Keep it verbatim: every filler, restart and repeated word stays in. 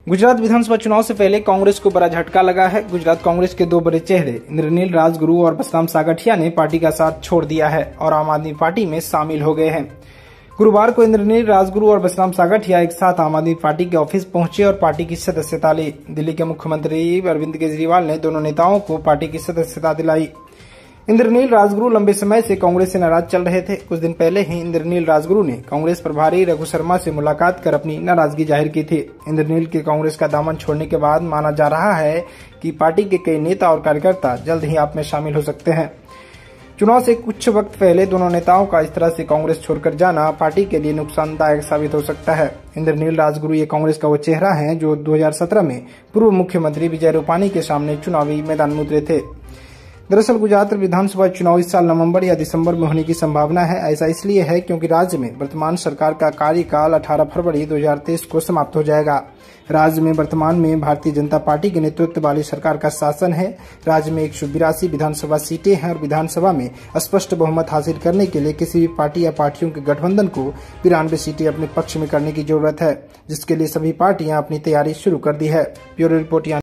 गुजरात विधानसभा चुनाव से पहले कांग्रेस को बड़ा झटका लगा है। गुजरात कांग्रेस के दो बड़े चेहरे इंद्रनील राजगुरु और बसराम सागठिया ने पार्टी का साथ छोड़ दिया है और आम आदमी पार्टी में शामिल हो गए हैं। गुरुवार को इंद्रनील राजगुरु और बसराम सागठिया एक साथ आम आदमी पार्टी के ऑफिस पहुंचे और पार्टी की सदस्यता ली। दिल्ली के मुख्यमंत्री अरविंद केजरीवाल ने दोनों नेताओं को पार्टी की सदस्यता दिलाई। इंद्रनील राजगुरु लंबे समय से कांग्रेस से नाराज चल रहे थे। कुछ दिन पहले ही इंद्रनील राजगुरु ने कांग्रेस प्रभारी रघु शर्मा से मुलाकात कर अपनी नाराजगी जाहिर की थी। इंद्रनील के कांग्रेस का दामन छोड़ने के बाद माना जा रहा है कि पार्टी के कई नेता और कार्यकर्ता जल्द ही आप में शामिल हो सकते हैं। चुनाव से कुछ वक्त पहले दोनों नेताओं का इस तरह से कांग्रेस छोड़कर जाना पार्टी के लिए नुकसानदायक साबित हो सकता है। इंद्रनील राजगुरु ये कांग्रेस का वो चेहरा है जो दो हज़ार सत्रह में पूर्व मुख्यमंत्री विजय रूपाणी के सामने चुनावी मैदान में उतरे थे। दरअसल गुजरात विधानसभा चुनाव इस साल नवंबर या दिसंबर में होने की संभावना है। ऐसा इसलिए है क्योंकि राज्य में वर्तमान सरकार का कार्यकाल अठारह फरवरी दो हज़ार तेईस को समाप्त हो जाएगा। राज्य में वर्तमान में भारतीय जनता पार्टी के नेतृत्व वाली सरकार का शासन है। राज्य में एक सौ बिरासी विधानसभा सीटें हैं और विधानसभा में स्पष्ट बहुमत हासिल करने के लिए किसी भी पार्टी या पार्टियों के गठबंधन को बिरानवे सीटें अपने पक्ष में करने की जरूरत है, जिसके लिए सभी पार्टियां अपनी तैयारी शुरू कर दी है। Bureau report.